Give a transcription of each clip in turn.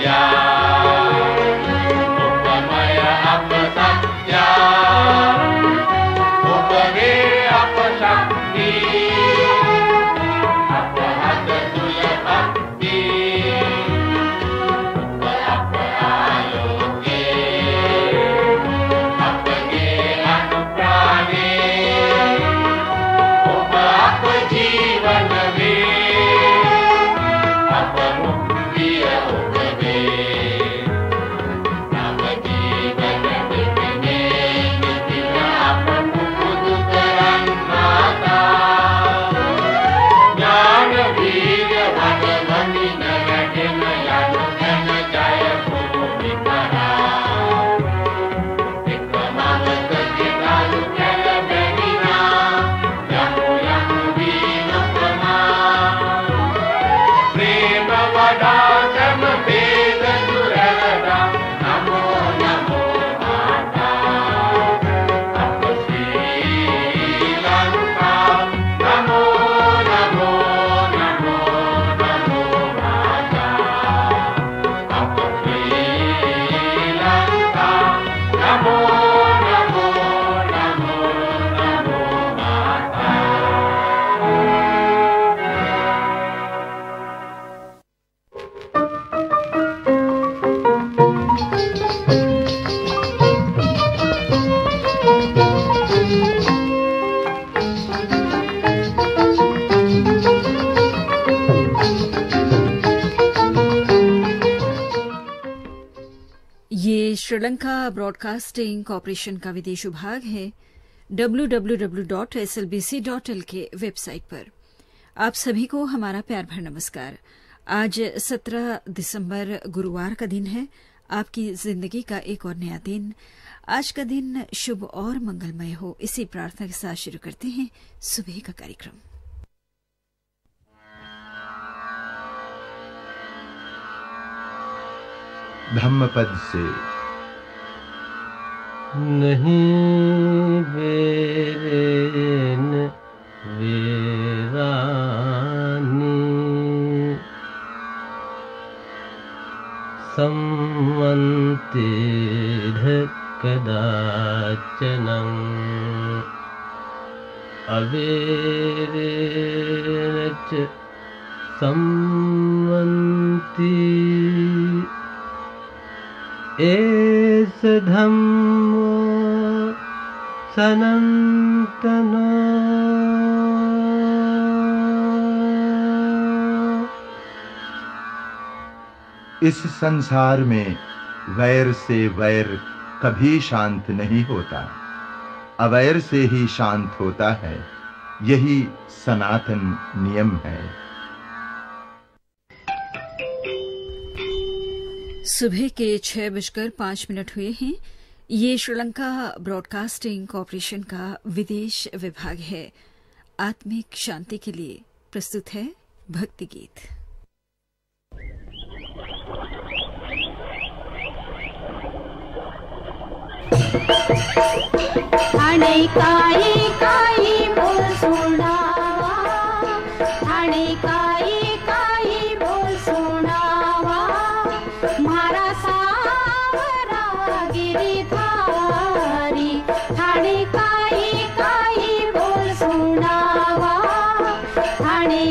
Sri Lanka broadcasting corporation का विदेश विभाग है www.slbc.lk वेबसाइट पर। आप सभी को हमारा प्यार भरा नमस्कार। आज 17 दिसंबर गुरुवार का दिन है, आपकी जिंदगी का एक और नया दिन। आज का दिन शुभ और मंगलमय हो, इसी प्रार्थना के साथ शुरू करते हैं सुबह का कार्यक्रम। धम्मपद से नहीं वेरेन वेरानी सम्मन्तेध कदाचनं अवेरेन च सम्मन्ति एस धम्मो सनातनो। इस संसार में वैर से वैर कभी शांत नहीं होता, अवैर से ही शांत होता है, यही सनातन नियम है। सुबह के 6:05 हुए हैं। ये श्रीलंका ब्रॉडकास्टिंग कॉरपोरेशन का विदेश विभाग है। आत्मिक शांति के लिए प्रस्तुत है भक्ति गीत। काई काई बोल सुनावा, काई बोल सुनावा, मारा सावरा गिरिधारी। काई बोल सुनावा, काई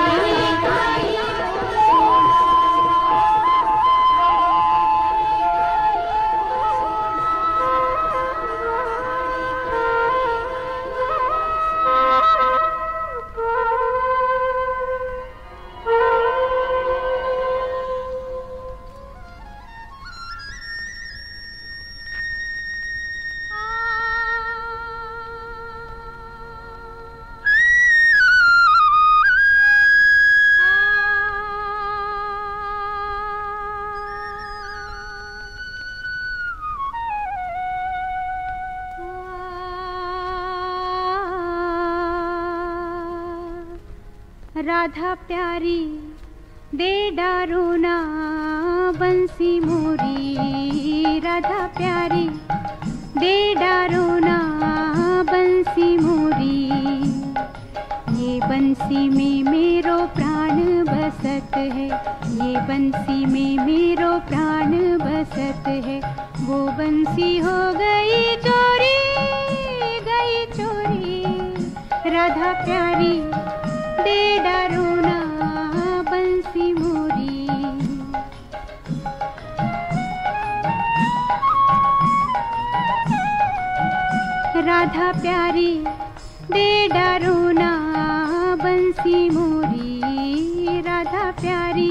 राधा प्यारी दे डारोना बंसी मोरी, राधा प्यारी दे डारोना बंसी मोरी। ये बंसी में मेरो प्राण बस बसत है, ये बंसी में मेरो प्राण बसत है। वो बंसी हो गई चोरी, गई चोरी, राधा प्यारी दे डारो ना बंसी मोरी। राधा प्यारी दे डारो ना बंसी मोरी, राधा प्यारी।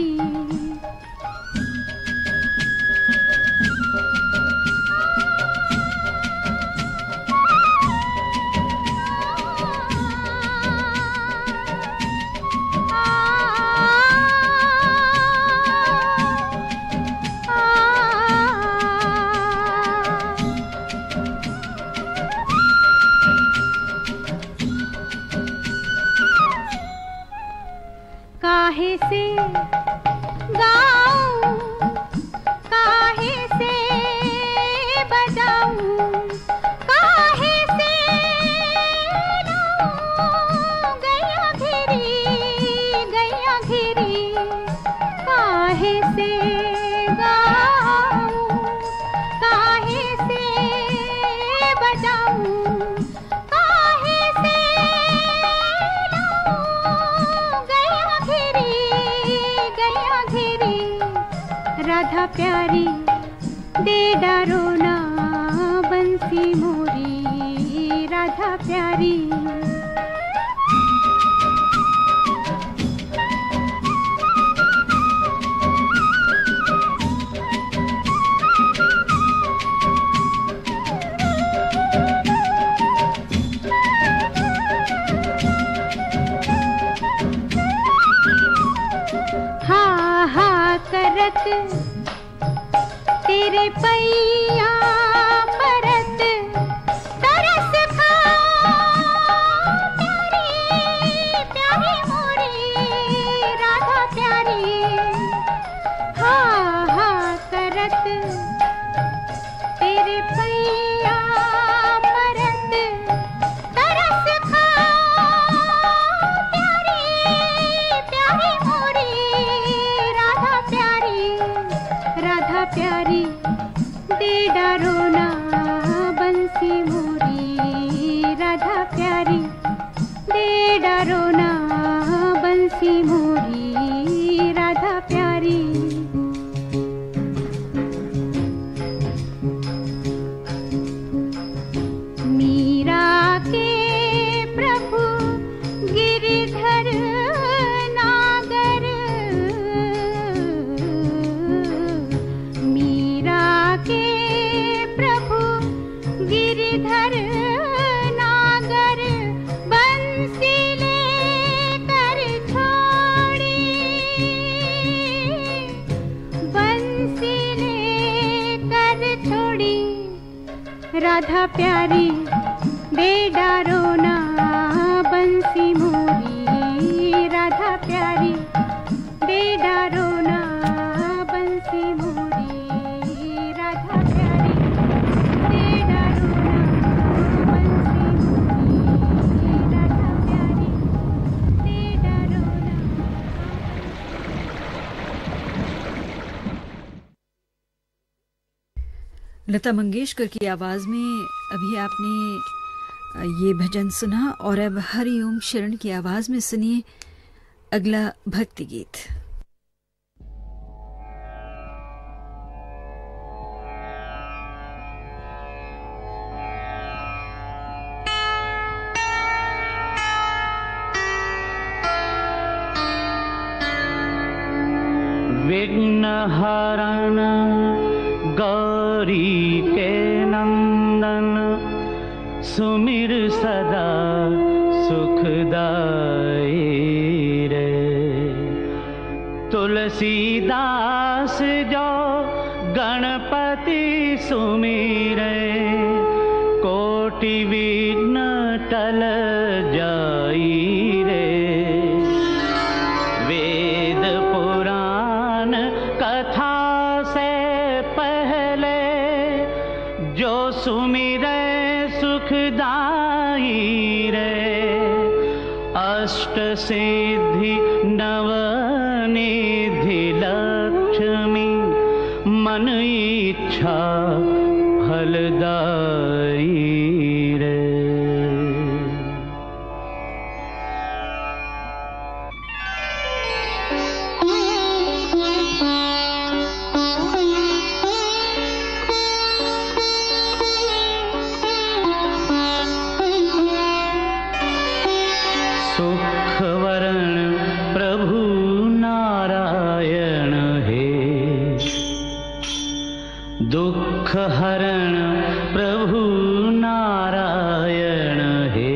काहे से गाऊं, काहे से बजाऊं, काहे से लाऊं गैया घेरी, गैया घेरी। काहे से गाऊं, काहे से बजाऊं, काहे से लाऊं गैया घेरी, गैया घेरी। राधा प्यारी दे डारो ना बंसी मोरी, राधा प्यारी। हा हा करत तेरे पैया परत तरस खा प्यारी, प्यारी मोरी, राधा प्यारी। हा हा करत तेरे पैया परत तरस खा प्यारी, प्यारी मोरी, राधा प्यारी, राधा प्यारी दे डारो ना बंसी मोरी, राधा प्यारी दे डारो ना बंसी मोरी, राधा प्यारी। मीरा के प्रभु गिरिधर नागर, मीरा के प्रभु गिरिधर नागर, बंसी लेकर छोड़ी, बंसी लेकर छोड़ी। राधा प्यारी दे डारो ना बंसी मोरी, राधा प्यारी दे डारो ना बंसी मोरी, राधा प्यारी दे डारो ना बंसी मोरी, राधा प्यारी दे डारो ना। लता मंगेशकर की आवाज में अभी आपने ये भजन सुना और अब हरिओम शरण की आवाज में सुनिए अगला भक्ति गीत। विघ्नहरण गौरी के नंदन, सुमिर सदा सुखदाई रे। तुलसीदास जो गणपति सुमिरे, कोटि विघ्न टल जाई रे। वेद पुराण कथा से पहले जो सुमिरे सुखदाई रे। अष्ट सिद्धि नव इच्छा फलदाई रे। सुख वरण प्रभु नारायण हे, दुख हरण प्रभु नारायण हे।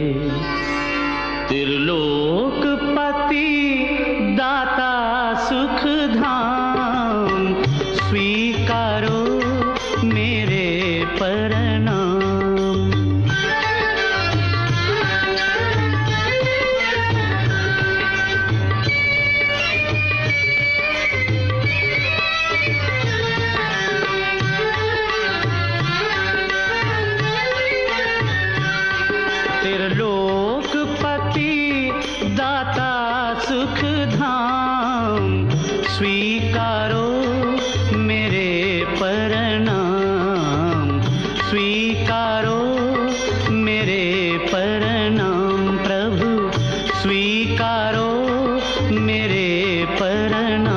त्रिलोकपति दाता सुख धाम, स्वीकारो मेरे प्रणाम। त्रिलोकपति दाता सुख धाम, स्वीकारो मेरे प्रणाम। स्वीकारो मेरे प्रणाम प्रभु, स्वीकारो मेरे प्रणाम।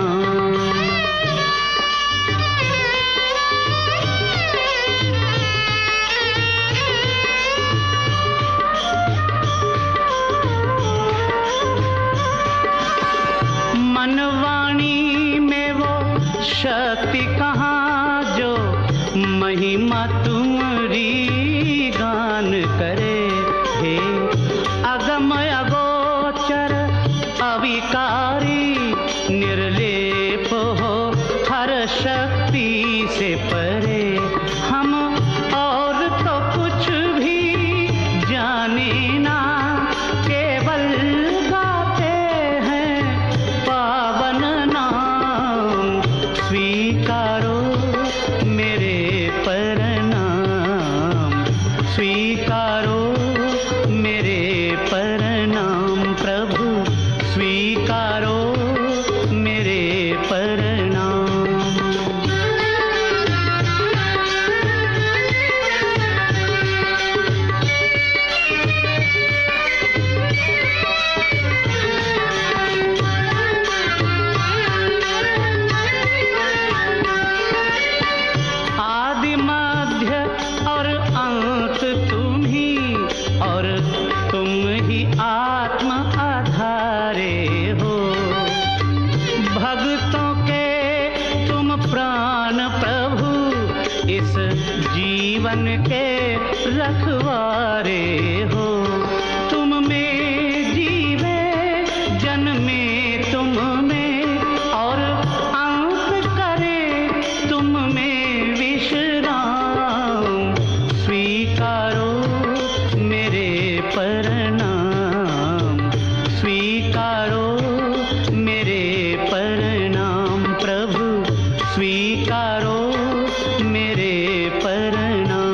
मनवाणी में वो शक्ति कहाँ जो महिमा तुम्हारी गान करे। हे अगम अगोचर अविकारी, निर्लेप हो हर शक्ति से परे। हम और तो कुछ भी जाने ना, केवल गाते हैं पावन नाम। स्वीकारो मेरे प्रणाम, स्वीकारो मेरे प्रणाम प्रभु, स्वीकारो मेरे प्रणाम। आदि मध्य और अंत तुम ही, और तुम ही आत्म आधारे हो। भक्तों के तुम प्राण प्रभु, इस जीवन के रखवारे हो। तुम में जीवे जन्मे तुम में, और अंत करे तुम में विश्राम। स्वीकारो मेरे प्रणाम, स्वीकारो मेरे प्रणाम प्रभु, स्वीकारो मेरे प्रणाम।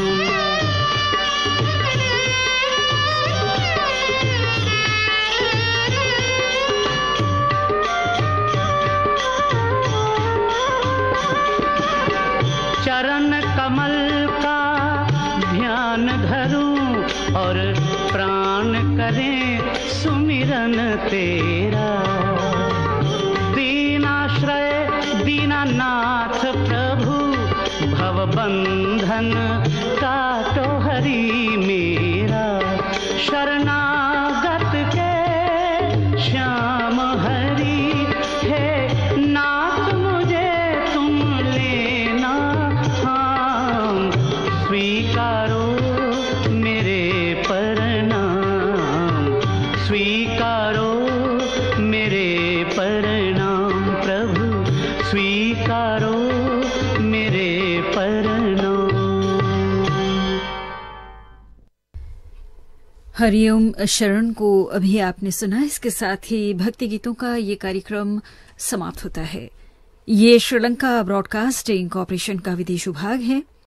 चरण कमल का ध्यान धरूं, और प्राण करें सुमिरन तेरा। दीनाश्रय दीनानाथ प्रभु, भव बंधन काटो हरि मेरा। शरणागत के श्याम हरि, हे नाथ मुझे तुम लेना थाम। स्वीकारो मेरे प्रणाम, स्वीकारो मेरे प्रणाम प्रभु, स्वीकारो मेरे प्रणाम। हरिओम शरण को अभी आपने सुना। इसके साथ ही भक्ति गीतों का ये कार्यक्रम समाप्त होता है। ये श्रीलंका ब्रॉडकास्टिंग कॉरपोरेशन का विदेश विभाग है।